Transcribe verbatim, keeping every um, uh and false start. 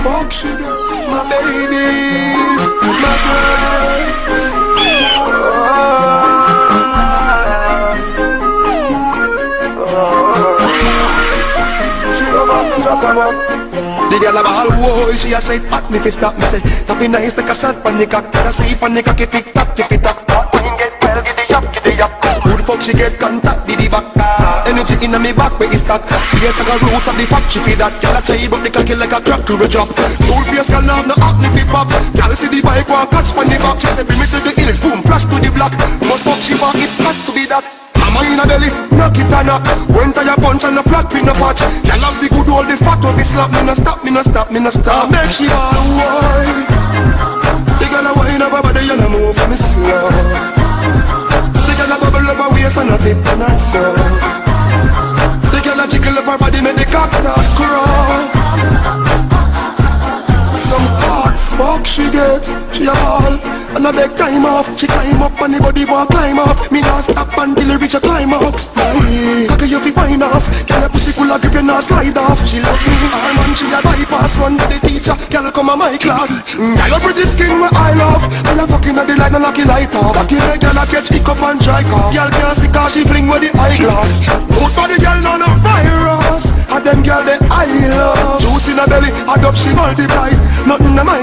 fuck she do. My babies, my girls. She love her, drop her up. The girl have a whole boy, she a say pat me fi stop me say. Tapping nice like a sad panic act. Take a seat panic act, tick tock, tick it tock. When get well, get the up, get the up. Who the fuck she get contact, did the back. Energy in me back, where is that? Yes, like a rose of the factory for that. Girl a try but they cocky like a crack to a drop. Full face can have no acne fi pop. Girl see the bike one catch from the back. She say bring me to the hills, boom, flash to the block. Must fuck she back, it has to be that. Mama in a belly, knock it and knock. When tire punch and a flat pin a patch. Girl have the good old the fat of the slap. Me no stop, me no stop, me no stop. Make she all wine. The girl a wine up over the yellow move for me slow. The girl a bubble up her waist and a tip and a toe. The girl a jiggle up her body, make the cock start grow. Some hard fuck she get, she a ball. And I beg time off, she climb up and the body won't climb off. Me not stop until it reach a climax. Aye, cocky you fi wine off. Girl a pussy full of grip, you not slide off. She love me, her man she a bypass. Run to the teacher, girl come a my class. Girl a pretty skin where I love. And a fucking at the light and knock it light off. Cocky her girl a catch hiccup and dry cough. Girl can't see cause she fling with the eyeglass. Good body girl not no virus. And them girl they I love. Juice in her belly, add up she multiply. Nothing in my